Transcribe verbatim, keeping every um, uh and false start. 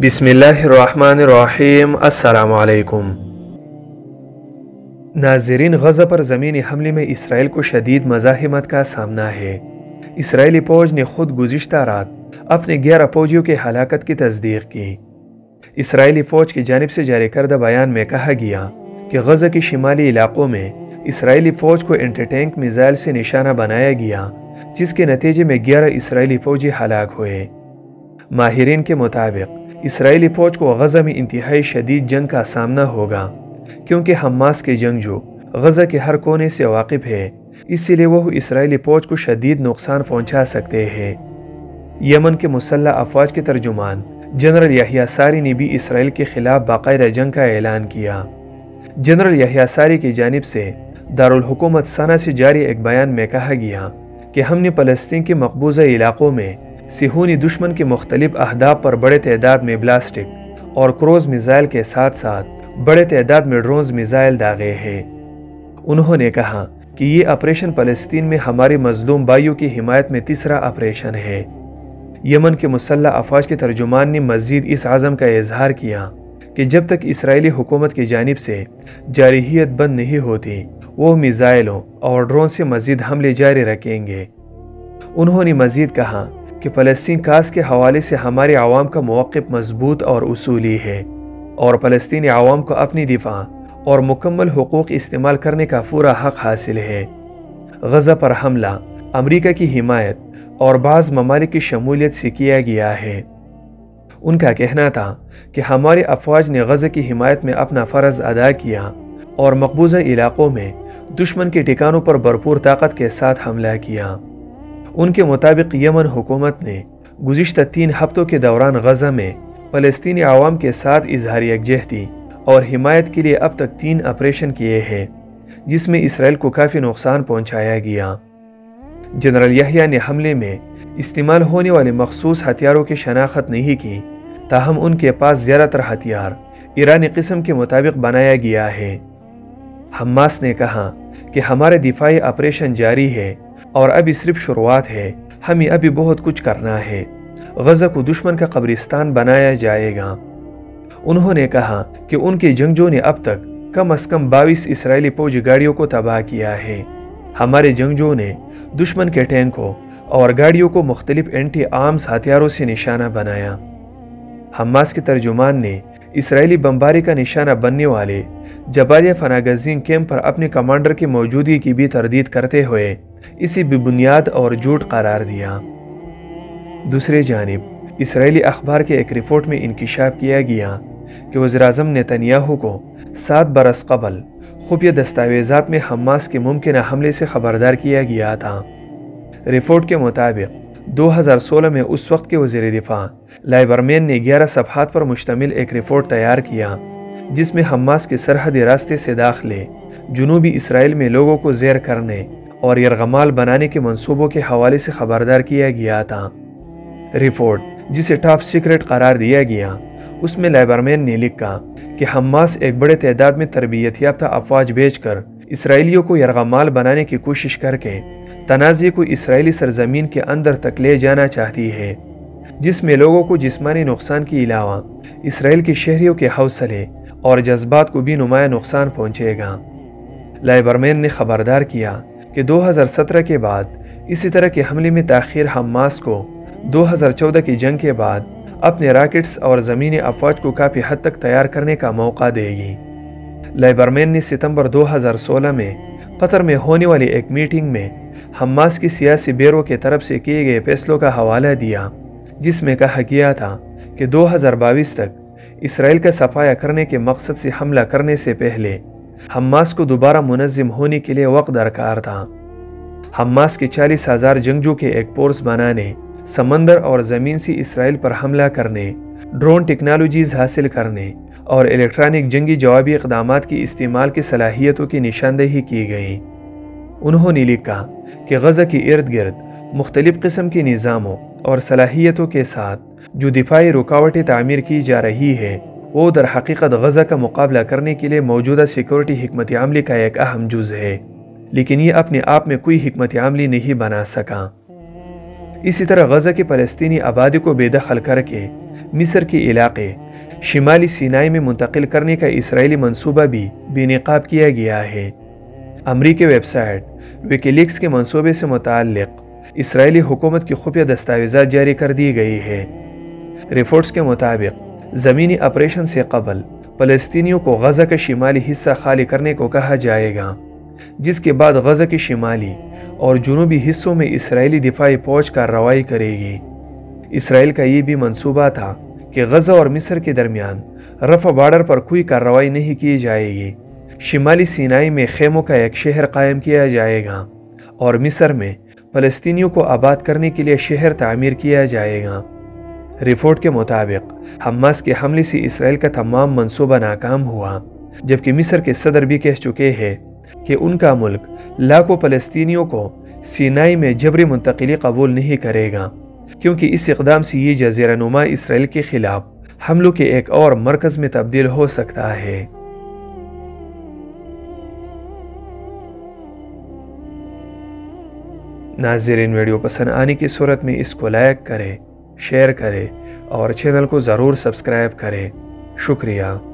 بسم اللہ الرحمن الرحیم۔ السلام علیکم ناظرین، غزہ پر زمینی حملے میں اسرائیل کو شدید مزاحمت کا سامنا ہے۔ اسرائیلی فوج نے خود گزشتہ رات اپنے گیارہ فوجیوں کی ہلاکت کی تصدیق کی۔ اسرائیلی فوج کی جانب سے جاری کردہ بیان میں کہا گیا کہ غزہ کے شمالی علاقوں میں اسرائیلی فوج کو اینٹی ٹینک میزائل سے نشانہ بنایا گیا، جس کے نتیجے میں گیارہ اسرائیلی فوجی ہلاک ہوئے۔ ماہرین کے مطابق اسرائیلی فوج کو غزہ میں انتہائی شدید جنگ کا سامنا ہوگا، کیونکہ حماس کے جنگجو غزہ کے ہر کونے سے واقف ہے، اسی لیے وہ اسرائیلی فوج کو شدید نقصان پہنچا سکتے ہیں۔ یمن کے مسلح افواج کے ترجمان جنرل یحییٰ ساری نے بھی اسرائیل کے خلاف باقاعدہ جنگ کا اعلان کیا۔ جنرل یحییٰ ساری کی جانب سے دارالحکومت صنعا سے جاری ایک بیان میں کہا گیا کہ ہم نے فلسطین کے مقبوضہ علاقوں میں صہیونی دشمن کے مختلف اہداف پر بڑے تعداد میں بلاسٹک اور کروز میزائل کے ساتھ ساتھ بڑے تعداد میں ڈرونز میزائل داغے ہیں۔ انہوں نے کہا کہ یہ آپریشن فلسطین میں ہمارے مظلوم بھائیوں کی حمایت میں تیسرا آپریشن ہے۔ یمن کے مسلح افواج کے ترجمان نے مزید اس عزم کا اظہار کیا کہ جب تک اسرائیلی حکومت کی جانب سے جارحیت بند نہیں ہوتی، وہ میزائلوں اور ڈرون سے مزید حملے جاری رکھیں گے۔ انہوں نے مزید کہا کہ فلسطین کاز کے حوالے سے ہمارے عوام کا موقف مضبوط اور اصولی ہے، اور فلسطینی عوام کو اپنی دفاع اور مکمل حقوق استعمال کرنے کا پورا حق حاصل ہے۔ غزہ پر حملہ امریکہ کی حمایت اور بعض ممالک کی شمولیت سے کیا گیا ہے۔ ان کا کہنا تھا کہ ہماری افواج نے غزہ کی حمایت میں اپنا فرض ادا کیا اور مقبوضہ علاقوں میں دشمن کے ٹھکانوں پر بھرپور طاقت کے ساتھ حملہ کیا۔ ان کے مطابق یمن حکومت نے گزشتہ تین ہفتوں کے دوران غزہ میں فلسطینی عوام کے ساتھ اظہار یکجہتی اور حمایت کے لیے اب تک تین آپریشن کیے ہیں، جس میں اسرائیل کو کافی نقصان پہنچایا گیا۔ جنرل یحییٰ نے حملے میں استعمال ہونے والے مخصوص ہتھیاروں کی شناخت نہیں کی، تاہم ان کے پاس زیادہ تر ہتھیار ایرانی قسم کے مطابق بنایا گیا ہے۔ حماس نے کہا کہ ہمارے دفاعی آپریشن جاری ہے اور ابھی صرف شروعات ہے، ہمیں ابھی بہت کچھ کرنا ہے۔ غزہ کو دشمن کا قبرستان بنایا جائے گا۔ انہوں نے کہا کہ ان کے جنگجو نے اب تک کم از کم بائیس اسرائیلی فوجی گاڑیوں کو تباہ کیا ہے۔ ہمارے جنگجو نے دشمن کے ٹینکوں اور گاڑیوں کو مختلف اینٹی آرمز ہتھیاروں سے نشانہ بنایا۔ حماس کے ترجمان نے اسرائیلی بمباری کا نشانہ بننے والے جبالیہ پناہ گزین کیمپ پر اپنے کمانڈر کی موجودگی کی بھی تردید کرتے ہوئے اسے بے بنیاد اور جھوٹ قرار دیا۔ دوسری جانب اسرائیلی اخبار کے ایک رپورٹ میں انکشاف کیا گیا کہ وزیراعظم نیتنیاہو کو سات برس قبل خفیہ دستاویزات میں حماس کے ممکنہ حملے سے خبردار کیا گیا تھا۔ رپورٹ کے مطابق دو ہزار سولہ میں اس وقت کے وزیر دفاع لائبرمین نے گیارہ صفحات پر مشتمل ایک رپورٹ تیار کیا، جس میں حماس کے سرحدی راستے سے داخلے جنوبی اسرائیل میں لوگوں کو زیر کرنے اور یرغمال بنانے کے منصوبوں کے حوالے سے خبردار کیا گیا تھا۔ رپورٹ، جسے ٹاپ سیکرٹ قرار دیا گیا، اس میں لائبرمین نے لکھا کہ حماس ایک بڑے تعداد میں تربیت یافتہ افواج بھیج کر اسرائیلیوں کو یرغمال بنانے کی کوشش کر کے تنازع کو اسرائیلی سرزمین کے اندر تک لے جانا چاہتی ہے، جس میں لوگوں کو جسمانی نقصان کے علاوہ اسرائیل کے شہریوں کے حوصلے اور جذبات کو بھی نمایاں نقصان پہنچے گا۔ لائبرمین نے خبردار کیا کہ دو ہزار سترہ کے بعد اسی طرح کے حملے میں تاخیر حماس کو دو ہزار چودہ کی جنگ کے بعد اپنے راکٹس اور زمینی افواج کو کافی حد تک تیار کرنے کا موقع دے گی۔ لائبرمین نے ستمبر دو ہزار سولہ میں قطر میں ہونے والی ایک میٹنگ میں حماس کی سیاسی بیرو کی طرف سے کیے گئے فیصلوں کا حوالہ دیا، جس میں کہا گیا تھا کہ دو ہزار بائیس تک اسرائیل کا صفایا کرنے کے مقصد سے حملہ کرنے سے پہلے حماس کو دوبارہ منظم ہونے کے لیے وقت درکار تھا۔ حماس کے چالیس ہزار جنگجو کے ایک فورس بنانے، سمندر اور زمین سے اسرائیل پر حملہ کرنے، ڈرون ٹیکنالوجیز حاصل کرنے اور الیکٹرانک جنگی جوابی اقدامات کی استعمال کی صلاحیتوں کی نشاندہی کی گئی۔ انہوں نے لکھا کہ غزہ کے ارد گرد مختلف قسم کے نظاموں اور صلاحیتوں کے ساتھ جو دفاعی رکاوٹیں تعمیر کی جا رہی ہے، وہ در حقیقت غزہ کا مقابلہ کرنے کے لیے موجودہ سیکورٹی حکمت عملی کا ایک اہم جز ہے، لیکن یہ اپنے آپ میں کوئی حکمت عملی نہیں بنا سکا۔ اسی طرح غزہ کی فلسطینی آبادی کو بے دخل کر کے مصر کے علاقے شمالی سینائی میں منتقل کرنے کا اسرائیلی منصوبہ بھی بے نقاب کیا گیا ہے۔ امریکی ویب سائٹ ویکیلیکس کے منصوبے سے متعلق اسرائیلی حکومت کی خفیہ دستاویزات جاری کر دی گئی ہے۔ رپورٹس کے مطابق زمینی آپریشن سے قبل فلسطینیوں کو غزہ کا شمالی حصہ خالی کرنے کو کہا جائے گا، جس کے بعد غزہ کے شمالی اور جنوبی حصوں میں اسرائیلی دفاعی فوج کارروائی کرے گی۔ اسرائیل کا یہ بھی منصوبہ تھا کہ غزہ اور مصر کے درمیان رفح بارڈر پر کوئی کارروائی نہیں کی جائے گی۔ شمالی سینائی میں خیموں کا ایک شہر قائم کیا جائے گا اور مصر میں فلسطینیوں کو آباد کرنے کے لیے شہر تعمیر کیا جائے گا۔ رپورٹ کے مطابق حماس کے حملے سے اسرائیل کا تمام منصوبہ ناکام ہوا، جبکہ مصر کے صدر بھی کہہ چکے ہیں کہ ان کا ملک لاکھوں فلسطینیوں کو سینائی میں جبری منتقلی قبول نہیں کرے گا، کیونکہ اس اقدام سے یہ جزیرہ نما اسرائیل کے خلاف حملوں کے ایک اور مرکز میں تبدیل ہو سکتا ہے۔ ناظرین، ویڈیو پسند آنے کی صورت میں اس کو لائک کریں، شیئر کریں اور چینل کو ضرور سبسکرائب کریں۔ شکریہ۔